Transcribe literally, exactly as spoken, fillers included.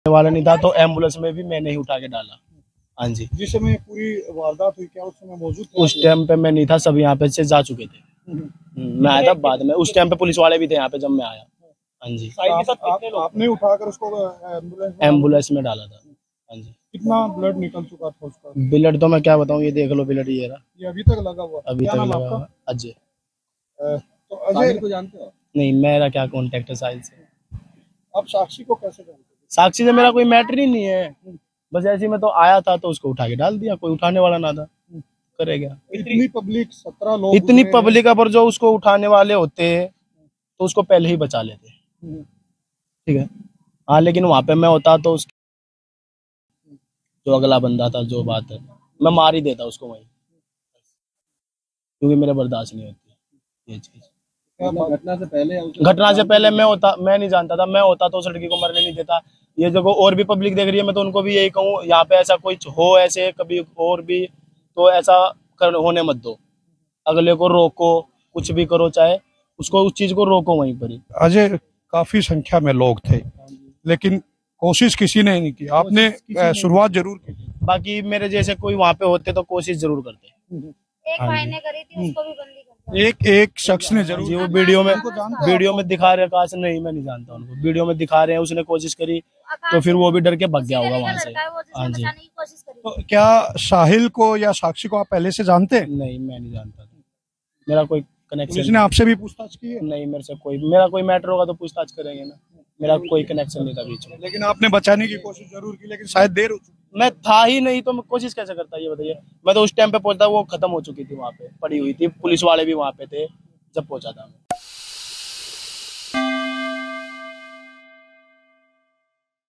वाला नहीं था तो एम्बुलेंस में भी मैंने ही उठा के डाला। हाँ जी। जिस समय पूरी वारदात हुई क्या उस समय मौजूद थे? उस टाइम पे मैं नहीं था, सब यहाँ पे से जा चुके थे। मैं आया था बाद में, उस टाइम पे पुलिस वाले भी थे यहाँ पे जब मैं आया। हाँ जी। आप, आप, आपने उठाकर उसको एम्बुलेंस एम्बुलेंस में डाला था। हाँ जी। कितना ब्लड निकल चुका था उसका? ब्लड तो मैं क्या बताऊँ, ये देख लो ब्लड ये रहा। ये अभी तक लगा हुआ? अभी क्या तक नाम लगा। आपका? अजय। तो अजय को जानते हो? नहीं, मेरा क्या कॉन्टेक्ट है साहिल से। आप साक्षी को कैसे जानते हो? साक्षी से मेरा कोई मैटर ही नहीं है, बस ऐसे ही मैं तो आया था तो उसको उठा के डाल दिया, कोई उठाने वाला ना था, करेगा। इतनी पब्लिक, सत्रह लोग, इतनी पब्लिक है, पर जो उसको उठाने वाले होते तो उसको पहले ही बचा लेते। ठीक है। हाँ, लेकिन वहां पे मैं होता तो उसके जो अगला बंदा था, जो बात है, मैं मार ही देता उसको वहीं, क्योंकि मेरे बर्दाश्त नहीं होती ये चीज। घटना से पहले घटना से पहले मैं होता, मैं नहीं जानता था, मैं होता तो उस लड़की को मरने नहीं देता। ये जगह और भी पब्लिक देख रही है, मैं तो उनको भी यही कहूँ, यहाँ पे ऐसा कोई हो ऐसे कभी और भी तो ऐसा कर होने मत दो, अगले को रोको, कुछ भी करो, चाहे उसको उस चीज को रोको वहीं पर ही। अजय, काफी संख्या में लोग थे लेकिन कोशिश किसी ने नहीं की, आपने शुरुआत जरूर की। बाकी मेरे जैसे कोई वहाँ पे होते तो कोशिश जरूर करते। एक भाई ने करी थी, उसको भी बंदी कर दिया। एक एक शख्स ने जरूर। जी, वो वीडियो में वीडियो में दिखा रहे हैं, नहीं मैं नहीं जानता उनको, वीडियो में दिखा रहे हैं उसने कोशिश करी तो फिर वो भी डर के भाग गया होगा वहाँ से। हाँ जी। तो क्या साहिल को या साक्षी को आप पहले से जानते हैं? नहीं, मैं नहीं जानता, मेरा कोई कनेक्शन। पुलिस ने आपसे भी पूछताछ की है? नहीं, मेरे से कोई, मेरा कोई मैटर होगा तो पूछताछ करेंगे ना, मेरा कोई कनेक्शन नहीं था बीच में। लेकिन आपने बचाने की कोशिश जरूर की, लेकिन शायद देर हो चुकी। मैं था ही नहीं तो मैं कोशिश कैसे करता, ये बताइए। मैं तो उस टाइम पे पहुंचा, वो खत्म हो चुकी थी, वहाँ पे पड़ी हुई थी, पुलिस वाले भी वहाँ पे थे जब पहुंचा था।